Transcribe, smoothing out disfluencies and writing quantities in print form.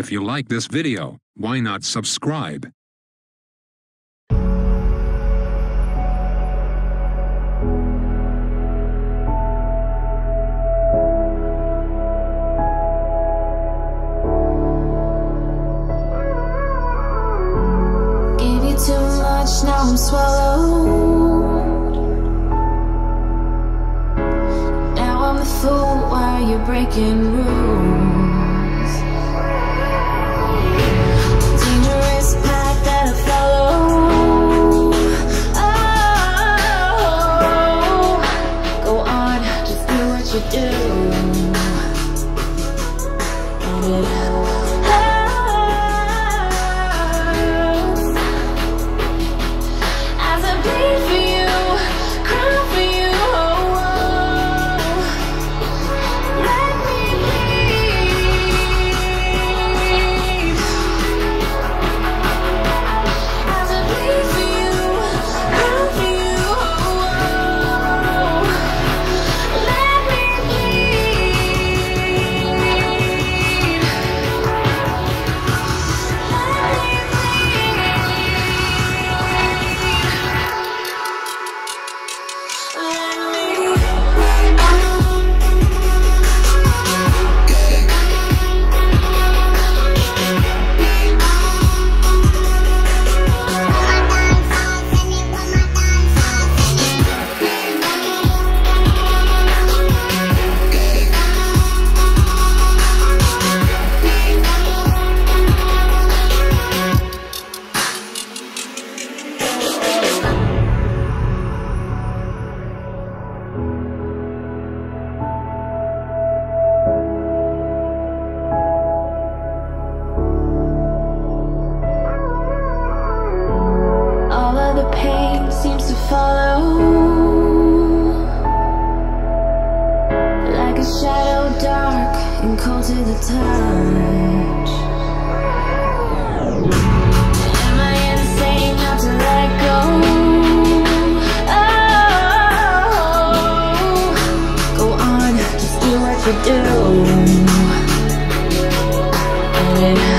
If you like this video, why not subscribe? Gave you too much, now I'm swallowed. Now I'm the fool while you're breaking rules. Dangerous path that I follow. Oh, go on, just do what you do. And it as I bleed for you, cry for you. Oh, let me bleed. As I bleed for you, cry for you. Oh, let me bleed. All of the pain seems to follow, like a shadow dark and cold to the touch. Am I insane not to let go? Oh, go on, just do what you do. And it